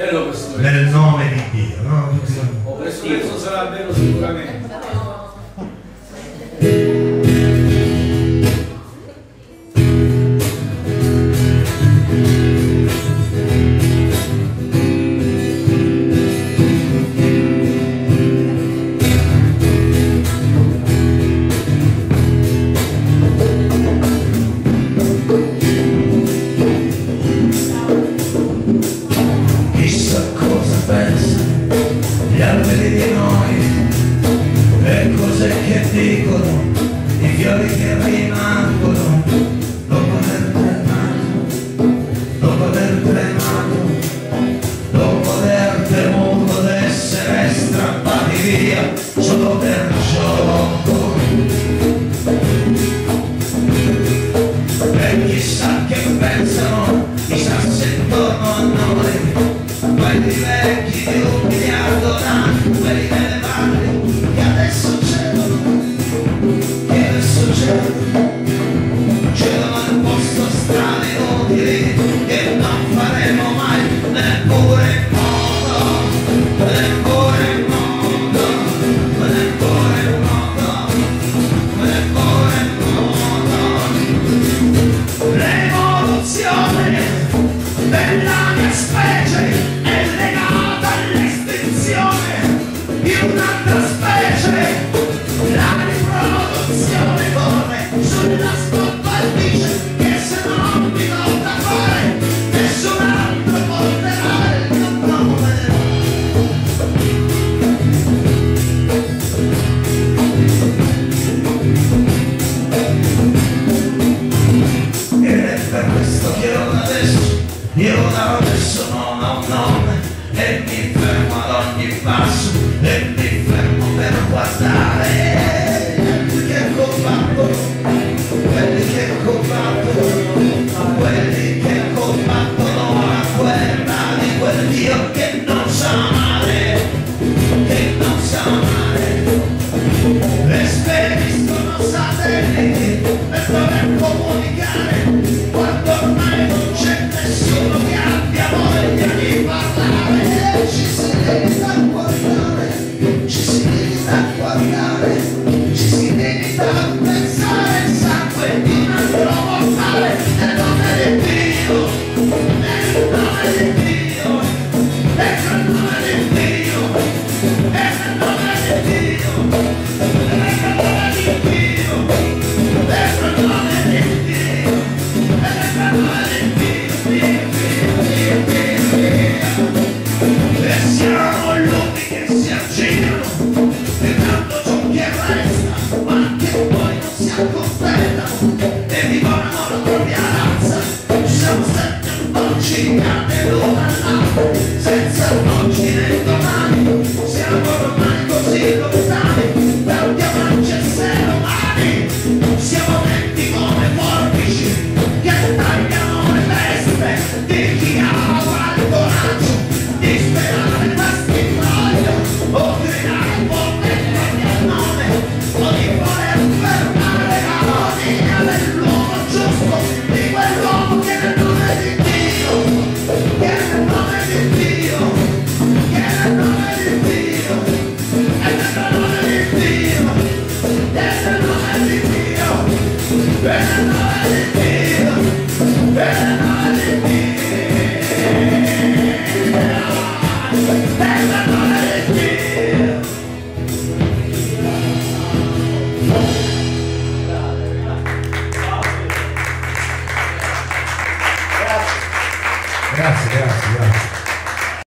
Bello questo nel nome di Dio, no? questo sarà bello sicuramente. Gli alberi di noi, le cose che dicono, i fiori che rimangono, dopo aver tremato, dopo aver temuto d'essere strappati via solo per gioco. E chissà che pensano i sassi intorno a noi, quelli vecchi di 1 miliardo d'anni, quelli delle madri che adesso cedono al posto strade inutili che non faremo mai neppure in modo, neppure in modo, neppure in modo, neppure in modo. L'evoluzione della mia specie di un'altra specie, la riproduzione corre sulla spaldice che se non mi do da fare nessun altro porterà il mio nome. Ed è per questo che io adesso non ho un nome e mi fermo ad ogni passo e mi fermo per guardare.